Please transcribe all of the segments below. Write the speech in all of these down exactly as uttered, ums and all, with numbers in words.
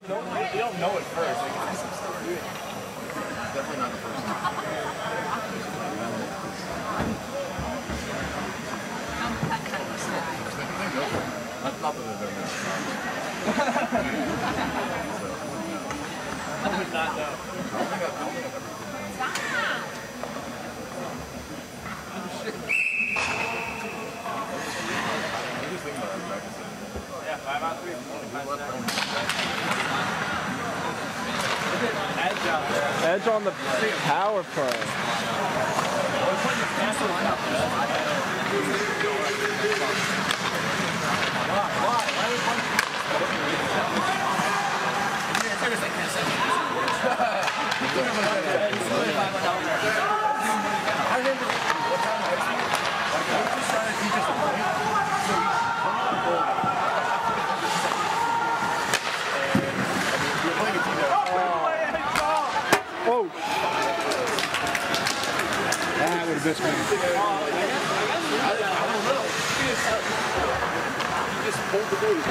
You don't know it first. Like, definitely not the first time. Not, not that they're doing that. I would not know. I don't think I've, I don't think I've ever. Yeah, five out three. Edge out there. Edge on the power play. I remember one time I was just trying to teach us a point. So he Oh! That would have been me. I don't know. He just pulled the boots.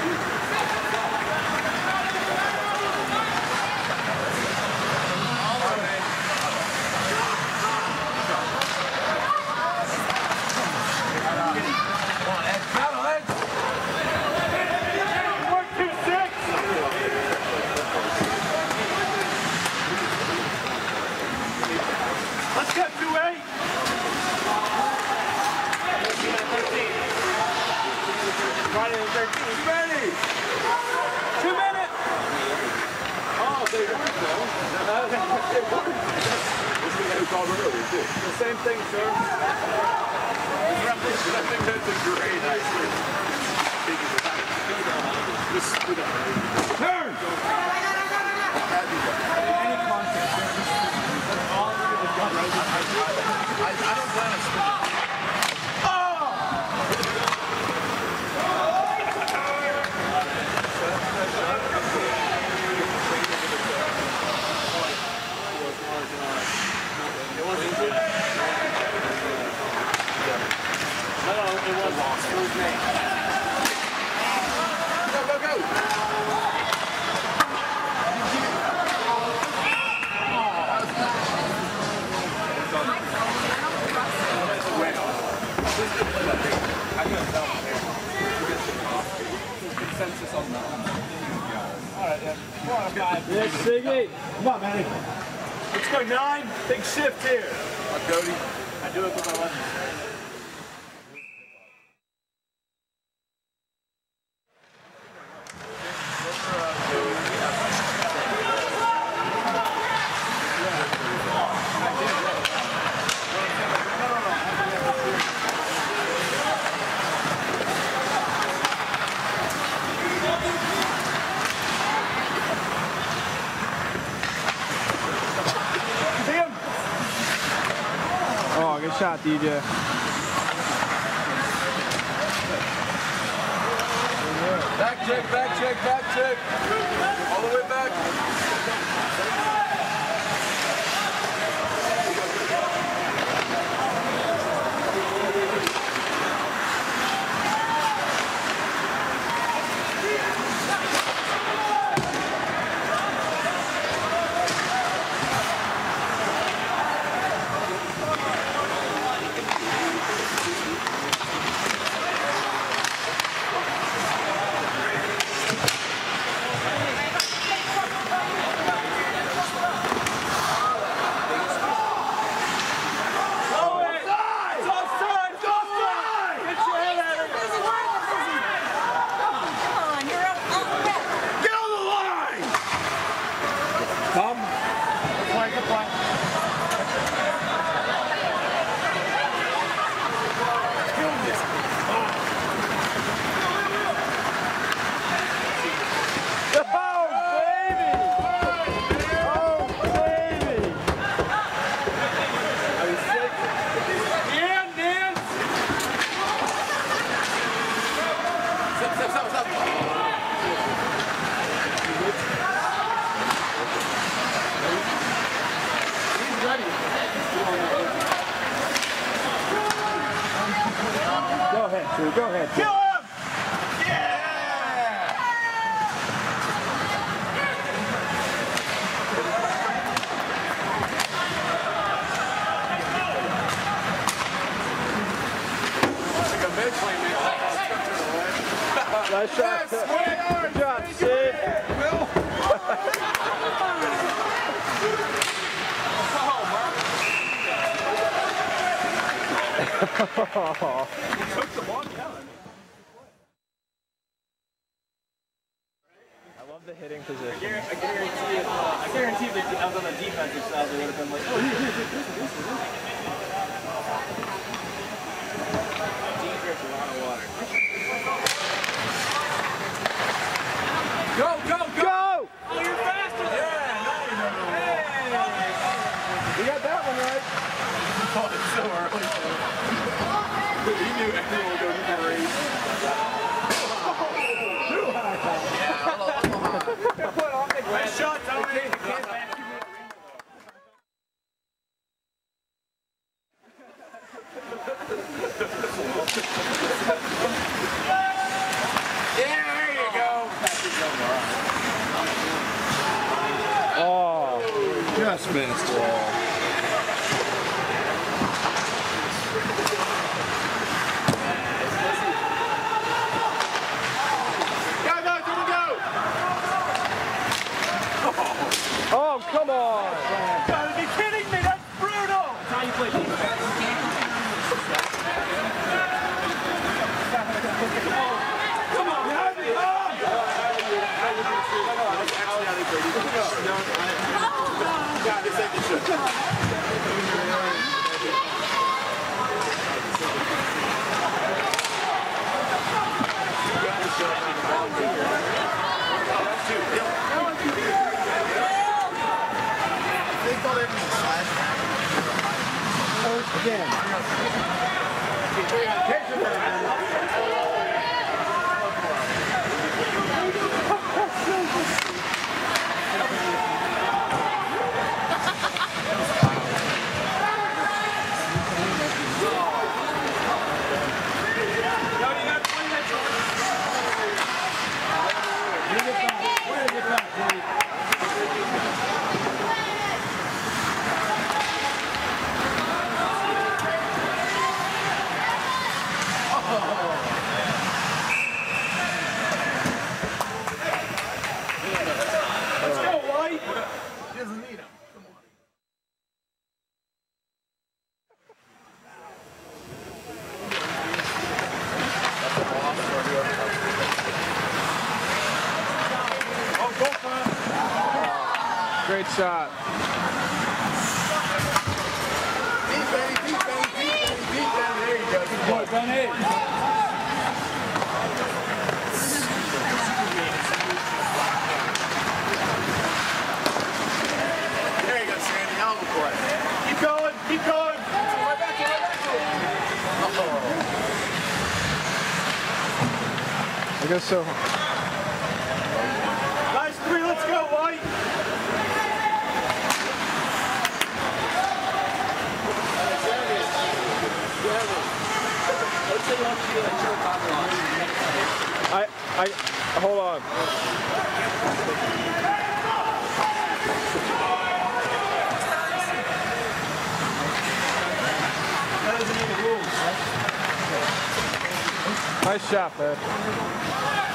Ready? Two minutes! Oh, they worked though. They worked. This is the guy who called earlier, too. The same thing, sir. I think that's a great idea. Turn! Any contact. All of the gun right I, I don't plan on spinning. Go, go, go! Consensus on that. All right, yeah. Four out of five. Yes, Siggy. Come on, Manny. Let's go nine. Big shift here. Uh, Cody. I do it with my left. Oh, good shot, D J. Back check, back check, back check. All the way back. Nice shot. Good job, Sid. Took the ball down. I love the hitting position. I guarantee, I guarantee if, uh, I guarantee if I was on the defensive side, they would have been like, oh, here, here, here, this, this, this. Dean drinks a lot of water. Go, go, go! Go! Oh, you're faster than yeah, that! Hey! You got that one right. Oh, it's so early. He knew everyone would go to the race. Nice shot, Tony. Yeah, there you go. Oh, Just missed. Yeah. oh, come on. You gotta be kidding me. That's brutal. That's how you play defense. Come on, have it. God, this ain't the shit. Again. Great shot. Deep, baby, deep, baby, deep, baby, deep, baby. There you go. Good boy, Benny. There you go, Sandy. Hell of a play. Keep going. Keep going. Right back to it. Right back to it. I guess so. Nice three. Let's go, White. I, I, hold on. Nice shot, man.